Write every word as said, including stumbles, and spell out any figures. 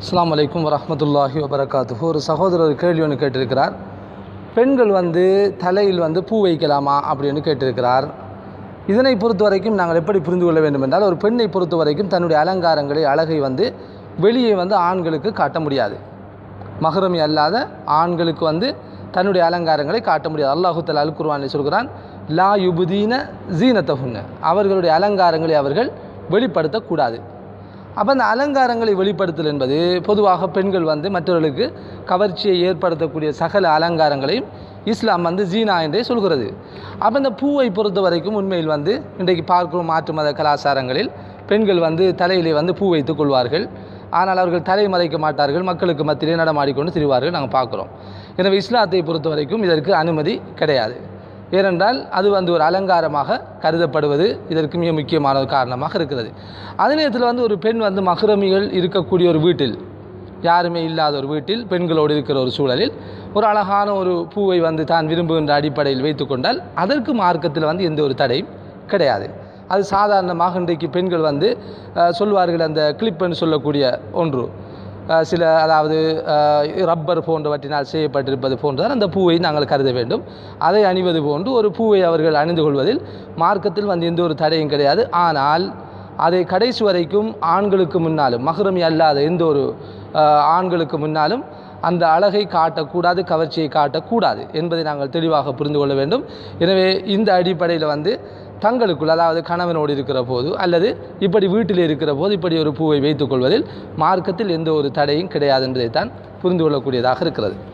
அஸ்ஸலாமு அலைக்கும் வரஹ்மத்துல்லாஹி வபரகாத்துஹு. ஒரு சகோதரர் கேள்வி ஒன்று கேட்டிருக்கிறார். பெண்கள் வந்து தலையில் வந்து பூ வைக்கலாமா அப்படின்னு கேட்டிருக்கிறார். இதனை பொறுத்த வரைக்கும் நாங்கள் எப்படி புரிந்து கொள்ள வேண்டும் என்றால், ஒரு பெண்ணை பொறுத்த வரைக்கும் தன்னுடைய அலங்காரங்களை அழகை வந்து வெளியே வந்து ஆண்களுக்கு காட்ட முடியாது. மஹ்ரமி அல்லாத ஆண்களுக்கு வந்து தன்னுடைய அலங்காரங்களை காட்ட முடியாது. அல்லாஹு தஆலா அல் குர்ஆனில் சொல்கிறான், லா யுபுதீன ஜீனத்தஹுன்ன, அவர்களுடைய அலங்காரங்களை அவர்கள் வெளிப்படுத்தக்கூடாது. அப்போ அந்த அலங்காரங்களை வெளிப்படுத்தல் என்பது பொதுவாக பெண்கள் வந்து மற்றவர்களுக்கு கவர்ச்சியை ஏற்படுத்தக்கூடிய சகல அலங்காரங்களையும் இஸ்லாம் வந்து ஜீனா என்றே சொல்கிறது. அப்போ இந்த பூவை பொறுத்த வரைக்கும் உண்மையில் வந்து இன்றைக்கு பார்க்கிறோம், மாற்று மத கலாச்சாரங்களில் பெண்கள் வந்து தலையிலே வந்து பூ வைத்துக் கொள்வார்கள். ஆனால் அவர்கள் தலை மறைக்க மாட்டார்கள், மக்களுக்கு மத்தியிலே நடமாடிக்கொண்டு திரிவார்கள், நாங்கள் பார்க்குறோம். எனவே இஸ்லாத்தை பொறுத்த வரைக்கும் இதற்கு அனுமதி கிடையாது. ஏனென்றால் அது வந்து ஒரு அலங்காரமாக கருதப்படுவது இதற்கு மிக முக்கியமான ஒரு காரணமாக இருக்கிறது. அதே நேரத்தில் வந்து ஒரு பெண் வந்து மஹ்ரமிகள் இருக்கக்கூடிய ஒரு வீட்டில், யாருமே இல்லாத ஒரு வீட்டில் பெண்களோடு இருக்கிற ஒரு சூழலில் ஒரு அழகான ஒரு பூவை வந்து தான் விரும்புகின்ற அடிப்படையில் வைத்து கொண்டால் அதற்கு மார்க்கத்தில் வந்து எந்த ஒரு தடையும் கிடையாது. அது சாதாரணமாக இன்றைக்கு பெண்கள் வந்து சொல்வார்கள், அந்த கிளிப்புன்னு சொல்லக்கூடிய ஒன்று சில, அதாவது ரப்பர் போன்றவற்றினால் செய்யப்பட்டிருப்பது போன்றால் அந்த பூவை நாங்கள் கருத வேண்டும். அதை அணிவது போன்று ஒரு பூவை அவர்கள் அணிந்து கொள்வதில் மார்க்கத்தில் வந்து எந்த ஒரு தடையும் கிடையாது. ஆனால் அதை கடைசி வரைக்கும் ஆண்களுக்கு முன்னாலும், மஹ்ரமி அல்லாத எந்த ஒரு ஆண்களுக்கு முன்னாலும் அந்த அழகை காட்டக்கூடாது, கவர்ச்சியை காட்டக்கூடாது என்பதை நாங்கள் தெளிவாக புரிந்து கொள்ள வேண்டும். எனவே இந்த அடிப்படையில் வந்து தங்களுக்குள், அதாவது கணவனோடு இருக்கிற போது அல்லது இப்படி வீட்டில் இருக்கிற போது இப்படி ஒரு பூவை வைத்துக் கொள்வதில் மார்க்கத்தில் எந்த ஒரு தடையும் கிடையாது என்பதைத்தான் புரிந்து கொள்ளக்கூடியதாக இருக்கிறது.